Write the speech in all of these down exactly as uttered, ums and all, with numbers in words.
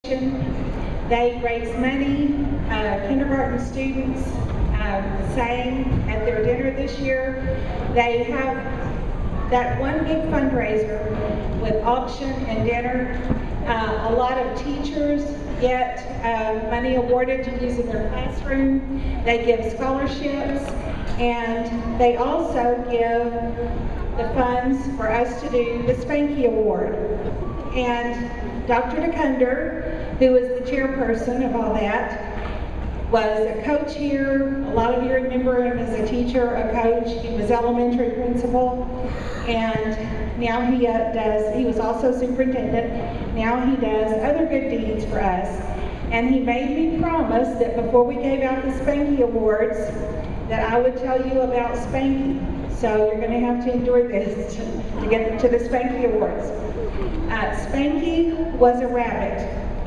They raise money. Uh, kindergarten students uh, sang at their dinner this year. They have that one big fundraiser with auction and dinner. Uh, a lot of teachers get uh, money awarded to use in their classroom. They give scholarships, and they also give the funds for us to do the Spanky Award. And Doctor DeCunder, who is the chairperson of all that, was a coach here. A lot of you remember him as a teacher, a coach. He was elementary principal, and now he uh, does, he was also superintendent. Now he does other good deeds for us. And he made me promise that before we gave out the Spanky Awards, that I would tell you about Spanky. So you're going to have to endure this to, to get to the Spanky Awards. Uh, Spanky was a rabbit,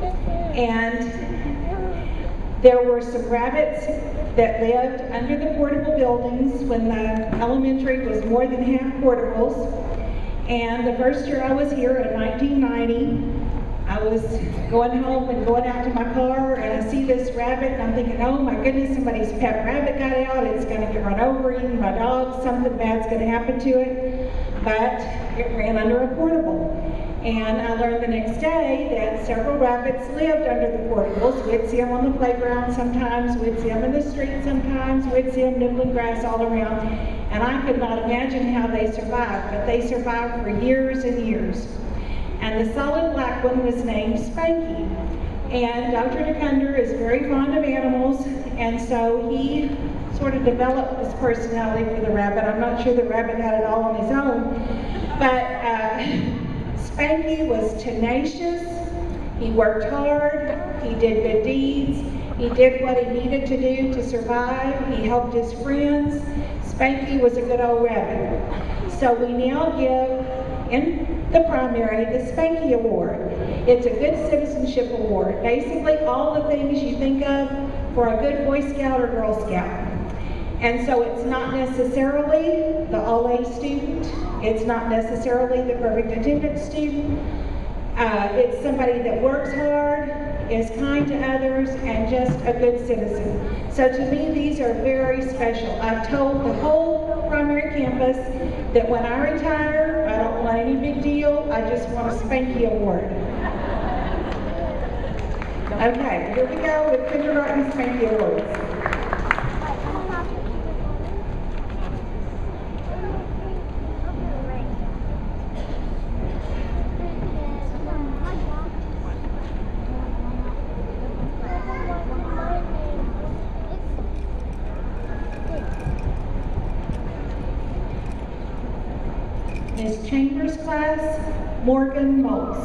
and there were some rabbits that lived under the portable buildings when the elementary was more than half portables. And the first year I was here in nineteen ninety, I was going home and going out to my car, and I see this rabbit, and I'm thinking, oh my goodness, somebody's pet rabbit got out, it's going to get run over, eaten my dog, something bad's going to happen to it. But it ran under a portable. And I learned the next day that several rabbits lived under the portables. We'd see them on the playground sometimes, we'd see them in the street sometimes, we'd see them nibbling grass all around. And I could not imagine how they survived, but they survived for years and years. And the solid black one was named Spanky. And Doctor DeCunder is very fond of animals, and so he sort of developed this personality for the rabbit. I'm not sure the rabbit had it all on his own, but uh, Spanky was tenacious. He worked hard. He did good deeds. He did what he needed to do to survive. He helped his friends. Spanky was a good old rabbit. So we now give, in the primary, the Spanky Award. It's a good citizenship award. Basically all the things you think of for a good Boy Scout or Girl Scout. And so it's not necessarily the all-A student. It's not necessarily the perfect attendance student. Uh, it's somebody that works hard, is kind to others, and just a good citizen. So to me, these are very special. I've told the whole primary campus that when I retire, I don't want any big deal. I just want a Spanky Award. Okay, here we go with kindergarten Spanky Awards. Miz Chambers class, Morgan Moles.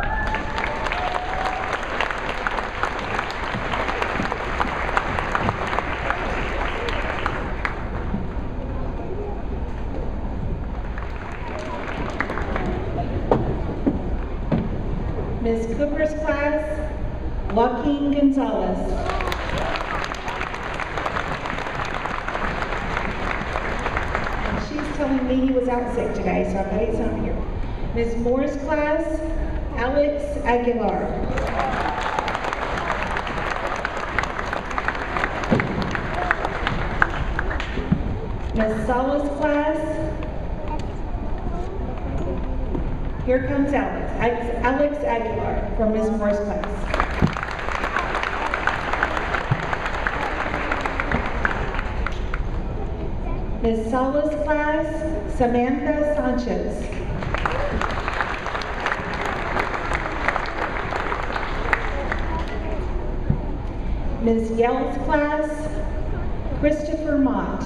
Miz Cooper's class, Joaquin Gonzalez. Telling me he was out sick today, so I bet he's not here. Miz Moore's class, Alex Aguilar. Miz Sala's class, here comes Alex, Alex Aguilar from Miz Moore's class. Miz Sala's class, Samantha Sanchez. Miz Yell's class, Christopher Mott.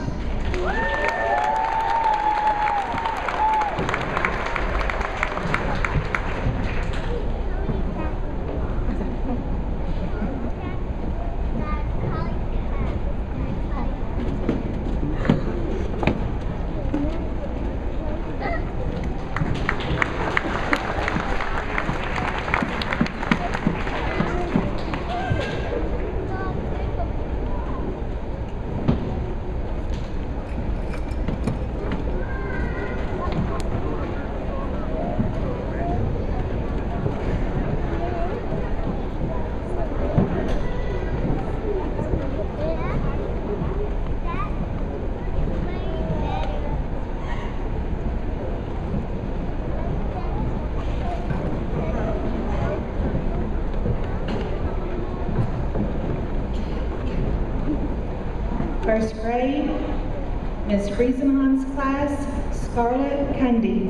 first grade, Miz Friesenhand's class, Scarlett Cundy.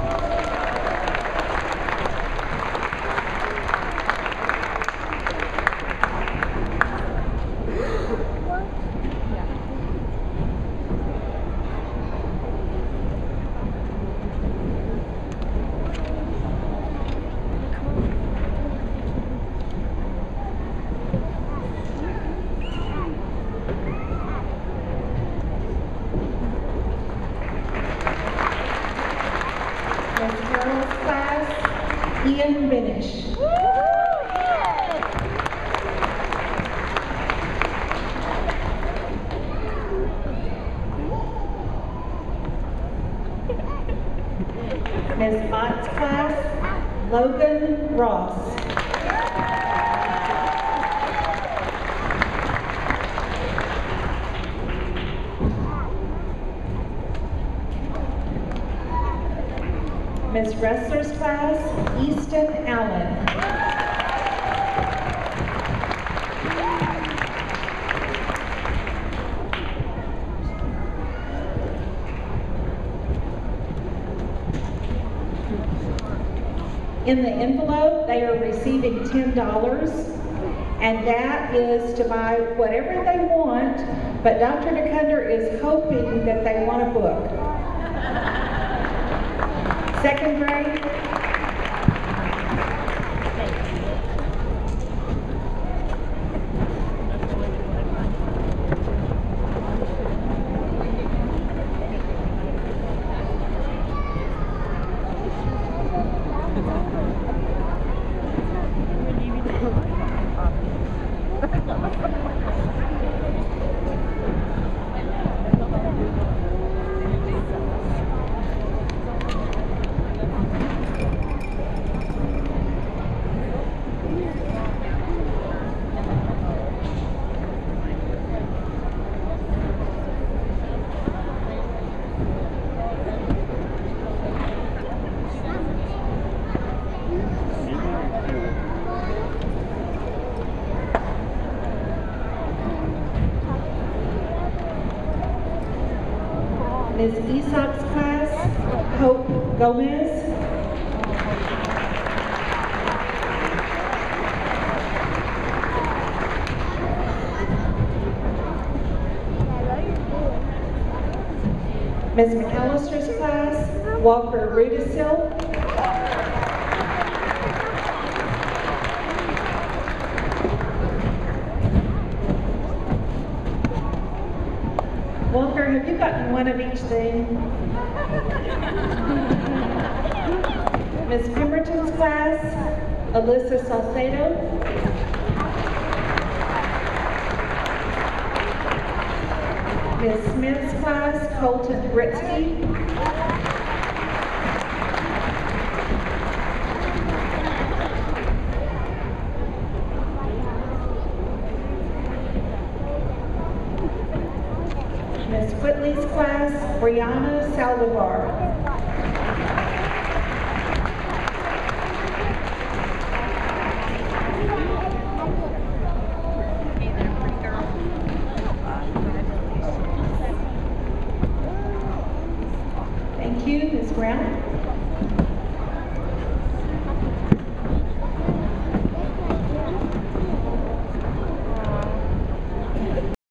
Miz Carol's class, Ian Benish. Miz Ott's class, Logan Ross. Miz Ressler's class, Easton Allen. In the envelope, they are receiving ten dollars, and that is to buy whatever they want, but Doctor DeCunder is hoping that they want a book. Second grade. Miz Aesop's class, Hope Gomez. Miz McAllister's class, Walker Rudisil. Walker, have you gotten one of each thing? Miz Pemberton's class, Alyssa Salcedo. Miz Smith's class, Colton Britsky. Miz Whitley's class, Brianna Saldivar. Thank you, Miz Brown.